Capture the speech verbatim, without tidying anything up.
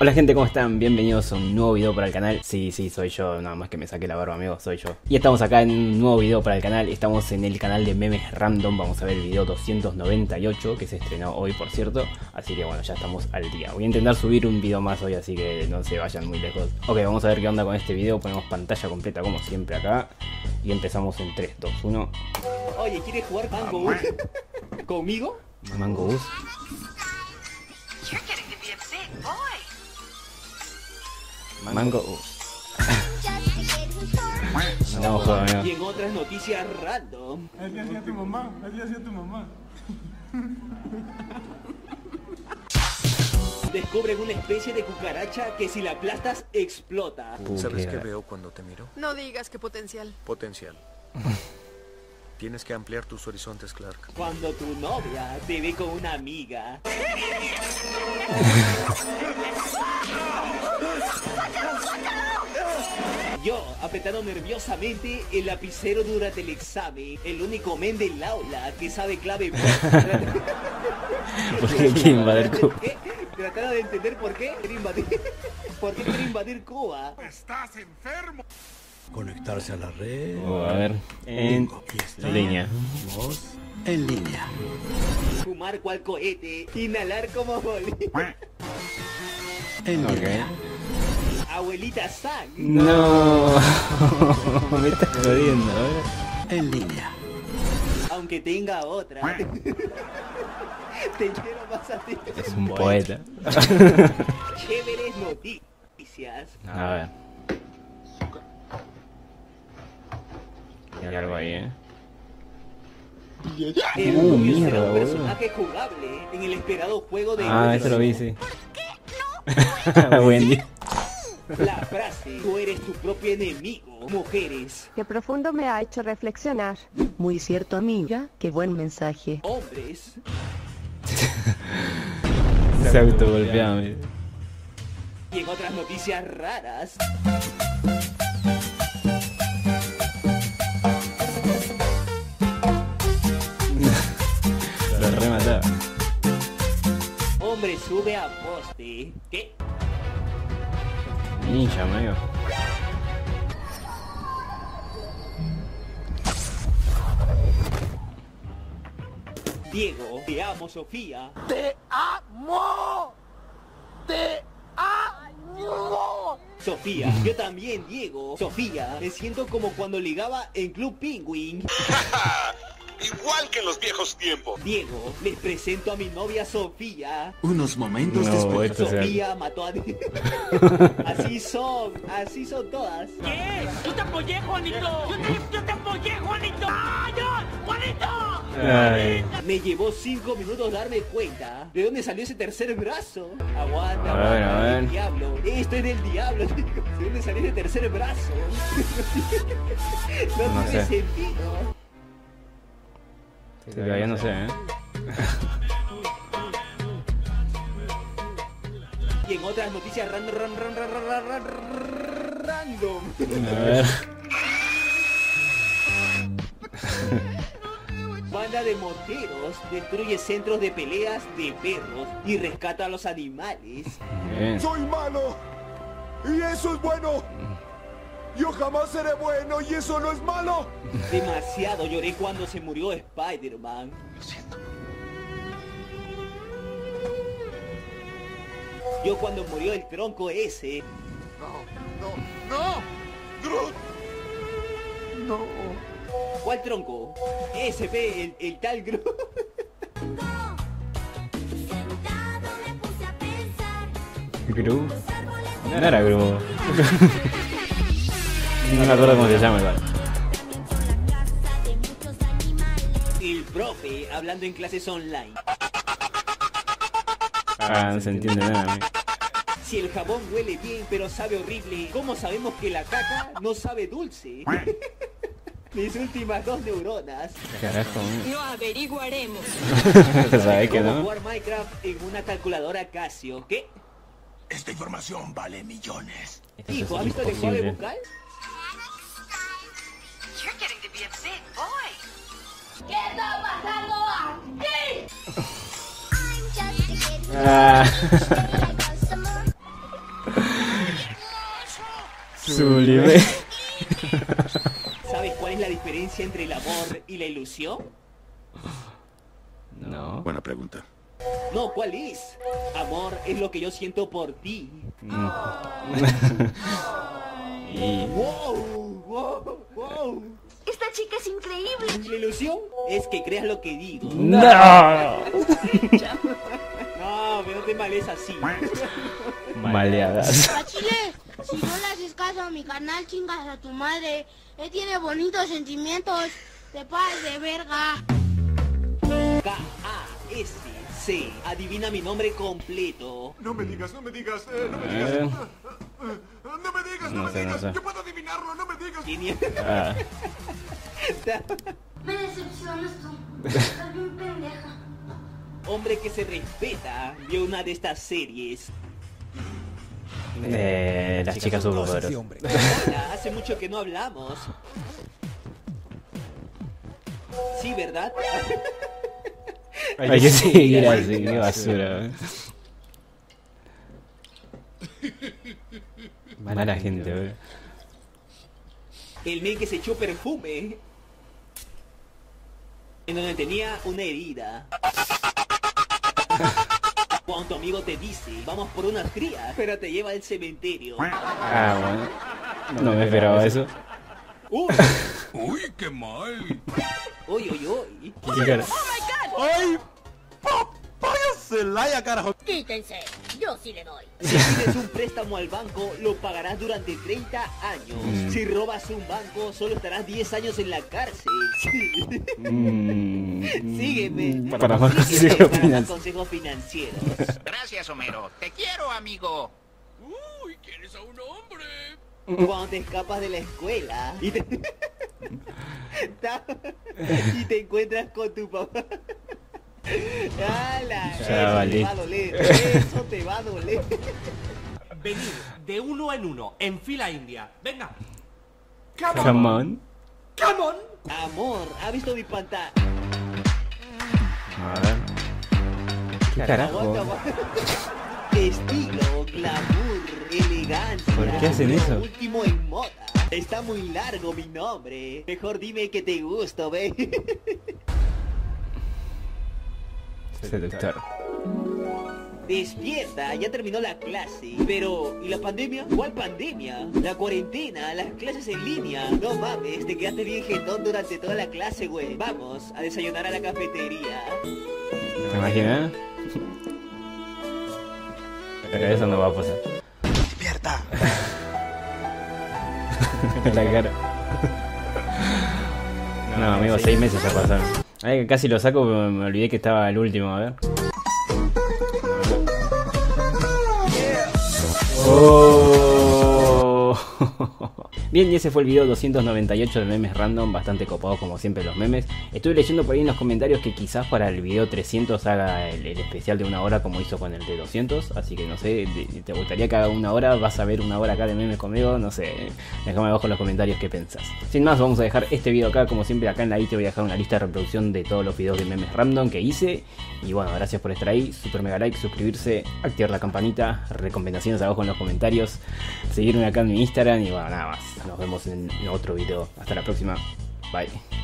Hola gente, ¿cómo están? Bienvenidos a un nuevo video para el canal. Sí, sí, soy yo, nada más que me saqué la barba, amigo, soy yo. Y estamos acá en un nuevo video para el canal. Estamos en el canal de memes random. Vamos a ver el video doscientos noventa y ocho, que se estrenó hoy, por cierto. Así que bueno, ya estamos al día. Voy a intentar subir un video más hoy, así que no se vayan muy lejos. Ok, vamos a ver qué onda con este video. Ponemos pantalla completa como siempre acá. Y empezamos en tres, dos, uno. Oye, ¿quieres jugar Mango Bus? ¿Conmigo? Mango Bus. Mango Bus. No, joder, y en otras noticias random. Así hacía tu mamá, así hacía tu mamá. Descubren una especie de cucaracha que si la aplastas explota. Uh, ¿Sabes qué qué era. veo cuando te miro? No digas que potencial. Potencial. Tienes que ampliar tus horizontes, Clark. Cuando tu novia te ve con una amiga. Yo, apretando nerviosamente el lapicero durante el examen. El único men del aula que sabe clave. ¿Por qué quiere invadir Cuba? ¿Qué? Tratando de entender por qué quiere invadir. ¿Por qué quiere invadir Cuba? ¡Estás enfermo! Conectarse a la red. Oh, a ver, en Aquí está. línea. Voz en línea. Fumar cual cohete. Inhalar como boli. En Ok. línea. Abuelita Sang. No, me estás jodiendo, a ver. En línea. Aunque tenga otra. Te quiero más a ti. Es un poeta. Chéveres noticias. A ver. Hay algo ahí, eh. El Uh, Rubius mierda, será un boludo. personaje jugable en el esperado juego de... Ah, eso lo vi, sí. Wendy. La frase, tú eres tu propio enemigo, mujeres, Qué profundo me ha hecho reflexionar. Muy cierto, amiga, qué buen mensaje. hombres. Se autogolpeaba, mira. Y en otras noticias raras, Lo remataba. hombre sube a poste. ¿Qué? Ninja, amigo. Diego, te amo, Sofía. ¡Te amo! ¡Te amo! Sofía, yo también, Diego. Sofía, me siento como cuando ligaba en Club Penguin. Igual que en los viejos tiempos. Diego, les presento a mi novia Sofía. Unos momentos No, después. esto se... Sofía mató a... Así son, así son todas. ¿Qué? ¡Yo te apoyé, Juanito! ¡Yo te, yo te apoyé, Juanito! ¡Ah, yo! ¡Juanito! Ay. Me llevó cinco minutos darme cuenta de dónde salió ese tercer brazo. Aguanta, A ver, aguanta, a ver. el diablo. Esto es del diablo, chicos. ¿De dónde salió ese tercer brazo? No, No tiene sé. sentido. Todavía no sé, eh. Y en otras noticias ran, ran, ran, ran, ran, ran, ran, random. A ver. Banda de moteros destruye centros de peleas de perros y rescata a los animales. Bien. ¡Soy malo! ¡Y eso es bueno! ¡Yo jamás seré bueno y eso no es malo! Demasiado lloré cuando se murió Spider-Man. Lo siento. Yo cuando murió el tronco ese. ¡No! ¡No! ¡Groot! ¡No! ¿Cuál tronco? Ese pe, el, el tal Groot. Gru. No era Gru. No me acuerdo cómo se llama igual. El profe hablando en clases online. Ah, no se entiende nada, amigo. Si el jabón huele bien pero sabe horrible, ¿cómo sabemos que la caca no sabe dulce? Mis últimas dos neuronas. Carajo, amigo. Lo averiguaremos. ¿Sabes que ¿Cómo no? jugar Minecraft en una calculadora Casio? ¿Qué? Esta información vale millones. Esto Hijo, es ¿has visto el enjuague imposible. bucal? ¿Qué está pasando aquí? Ah. Sublime. ¿Sabes cuál es la diferencia entre el amor y la ilusión? No. Buena pregunta. No, ¿cuál es? Amor es lo que yo siento por ti. Mm. Y... Wow, wow, wow. Esta chica es increíble. ¿Y la ilusión? Es que creas lo que digo. ¡No! No, pero no te males así. Maleadas. A Chile, si no le haces caso a mi canal, chingas a tu madre. Él tiene bonitos sentimientos. Te pases de verga. K A S C. Adivina mi nombre completo. No me digas, no me digas, eh, no me digas. Eh, No me digas, no, No me sé, no digas. sé. Yo puedo adivinarlo, no me digas. Genial. ah, Me decepcionas tú. Estás bien pendeja. Hombre que se respeta vio una de estas series. eh, las chicas superpoderosas. Hola, hace mucho que no hablamos. Sí, ¿verdad? Hay que seguir así, qué basura. Mala gente, bro. El men que se echó perfume en donde tenía una herida. Cuando tu amigo te dice, vamos por unas crías, pero te lleva al cementerio. Ah, bueno. No me esperaba eso. Uy, Uy, qué mal. uy, uy, uy. ¿Qué cara? ¡Ay! ¡Váyase, carajo! Quítense. Yo sí le doy. Si pides un préstamo al banco, lo pagarás durante treinta años. Mm. Si robas un banco, solo estarás diez años en la cárcel. Mm, Sígueme. Para más Sígueme consejos para más financieros. consejos financieros. Gracias, Homero. Te quiero, amigo. Uy, ¿quieres a un hombre? Cuando te escapas de la escuela y te, y te encuentras con tu papá. ¡Hala! Ya Eso valí. te va a doler. Eso te va a doler. Venid de uno en uno, en fila india. Venga. Come on. Come on. Amor, ¿ha visto mi pantalla? A ver. ¿Qué carajo? Aguanta, aguanta. Estilo, glamour, elegancia. ¿Por qué hacen eso? Lo último en moda. Está muy largo mi nombre. Mejor dime que te gusto, ve. Seductor. Despierta, ya terminó la clase. Pero, ¿y la pandemia? ¿Cuál pandemia? La cuarentena, las clases en línea. No mames, te quedaste bien jetón durante toda la clase, güey. Vamos a desayunar a la cafetería. ¿Te imaginas? Pero eso no va a pasar. ¡Despierta! La cara. No, amigo, seis meses ya pasaron. Ay, casi lo saco, pero me olvidé que estaba el último, a ver. Oh. Bien, y ese fue el video doscientos noventa y ocho de memes random, bastante copados como siempre los memes. Estuve leyendo por ahí en los comentarios que quizás para el video trescientos haga el, el especial de una hora como hizo con el de doscientos, así que no sé, ¿te gustaría que haga una hora? ¿Vas a ver una hora acá de memes conmigo? No sé, déjame abajo en los comentarios qué pensás. Sin más, vamos a dejar este video acá, como siempre acá en la i te voy a dejar una lista de reproducción de todos los videos de memes random que hice. Y bueno, gracias por estar ahí, super mega like, suscribirse, activar la campanita, recomendaciones abajo en los comentarios, seguirme acá en mi Instagram y bueno, nada más. Nos vemos en otro video. Hasta la próxima. Bye.